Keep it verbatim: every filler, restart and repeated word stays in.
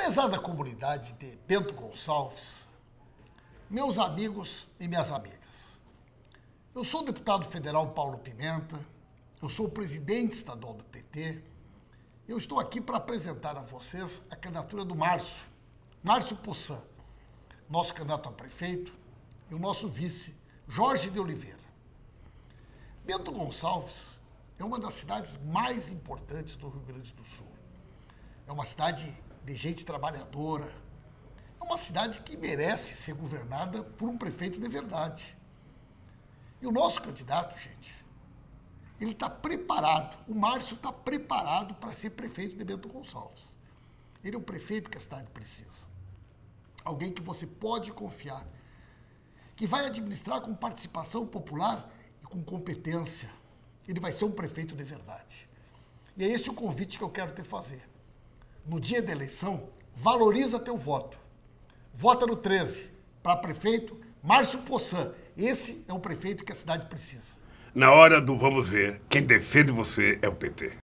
Prezada comunidade de Bento Gonçalves, meus amigos e minhas amigas, eu sou o deputado federal Paulo Pimenta, eu sou o presidente estadual do P T, eu estou aqui para apresentar a vocês a candidatura do Márcio, Márcio Poçan, nosso candidato a prefeito, e o nosso vice, Jorge de Oliveira. Bento Gonçalves é uma das cidades mais importantes do Rio Grande do Sul. É uma cidade de gente trabalhadora. É uma cidade que merece ser governada por um prefeito de verdade. E o nosso candidato, gente, ele está preparado, o Márcio está preparado para ser prefeito de Bento Gonçalves. Ele é o prefeito que a cidade precisa. Alguém que você pode confiar, que vai administrar com participação popular e com competência. Ele vai ser um prefeito de verdade. E é esse o convite que eu quero te fazer. No dia da eleição, valoriza teu voto. Vota no treze, para prefeito, Márcio Poçan. Esse é o prefeito que a cidade precisa. Na hora do vamos ver, quem defende você é o P T.